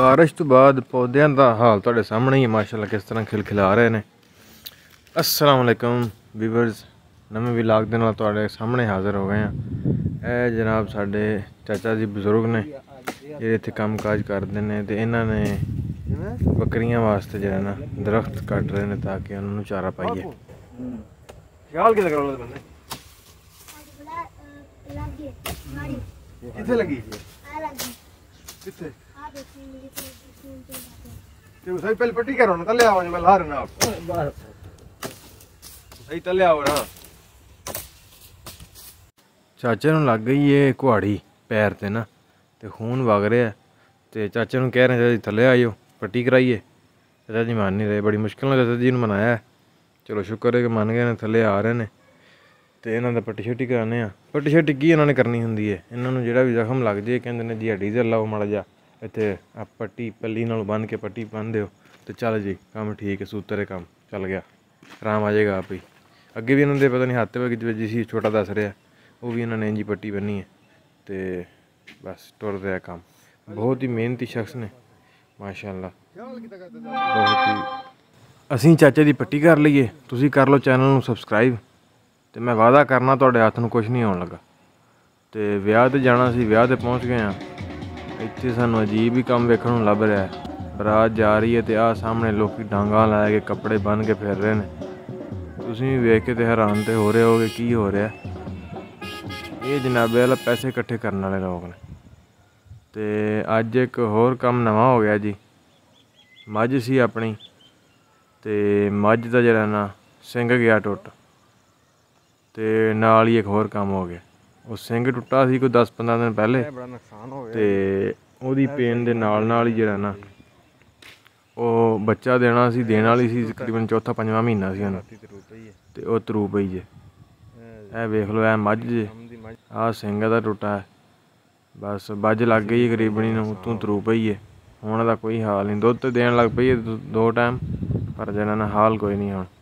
बारिश तो बाद पौधों का हाल तुहाडे सामने ही माशाअल्लाह किस तरह खिलखिला रहे हैं। अस्सलाम वालेकुम व्यूअर्स, नवे व्लॉग दे नाल तुहाडे सामने हाज़र हो गए हैं। ए जनाब साडे चाचा जी बजुर्ग ने जिहड़े इत्थे काम काज करते हैं, तो इन्हां ने बकरियां वास्ते जो है ना दरख्त कट रहे हैं ताकि उन्होंने चारा पाइए। किथे लगी सही पहले पट्टी करो ना, तले आओ, मैं ला रहा ना सही तले आओ ना। चाचे नूं लग गई है कुहाड़ी पैर ते ना, ते खून वग रहा है। तो चाचे नूं कह रहे हैं थले आइयो पट्टी कराइए। चाचा जी मान नहीं रहे, बड़ी मुश्किल ने चाचा जी नूं मनाया है। चलो शुक्र है कि मन गए ने, थले आ रहे हैं। तो इन्हों का पट्टी शट्टी कराने। पट्टी शट्टी की इन्होंने करनी होंगी है, इन्होंने जो भी जख्म लग जाए कहते हैं जी हड्डी से लाओ माड़ा जा इत्थे पट्टी पल्ली नाल बन के पट्टी बन दो, तो चल जी काम ठीक है, सूतर काम चल गया, आराम आ जाएगा आप ही। अगे भी इन्होंने पता नहीं हाथ वजी सी, छोटा दस रहा, वो भी इन्होंने इंजी पट्टी बनी है। तो बस टुर रहा काम। बहुत ही मेहनती शख्स ने माशाअल्लाह, बहुत ही। असी चाचे की पट्टी कर लीए, तुसीं कर लो चैनल में सबसक्राइब। तो मैं वादा करना तुहाडे हत्थ नूं कुछ नहीं आउण लगा। तो विआह ते जाना सी, विआह ते पहुँच गए हाँ। इत्थे सानूं अजीब ही काम वेखण नूं लभ रहा है। बरात जा रही है तो आ सामने लोग डांगा लै के कपड़े बन के फिर रहे हैं। तुसीं भी वेख के तो हैरान तो हो रहे हो कि की हो रहा है। ये जनाबे वाला पैसे इकट्ठे करने वाले लोग ने। तो अज एक होर काम नवा हो गया जी। मझ सी अपनी, तो मझ का जिहड़ा ना सिंग गया टुट, तो नाल ही एक होर काम हो गया। वो सिंग टुटा सी कोई 10-15 दिन पहले, तो उहदी पेन दे नाल ही जिहड़ा ना वो बच्चा देना सी, देने वाली सी, तकरीबन चौथा पंजवां महीना सी उहनूं, ते ओह तरू पई जे। ए वेख लो, ए मझ जे आ सिंग दा टुटा है। बस बज लग गई करीबनी नूं, उत्तों तरू पई है। हुण दा कोई हाल नहीं, दुध तो देन लग पई है 2 टाइम, पर जिहड़ा ना हाल कोई नहीं हुण।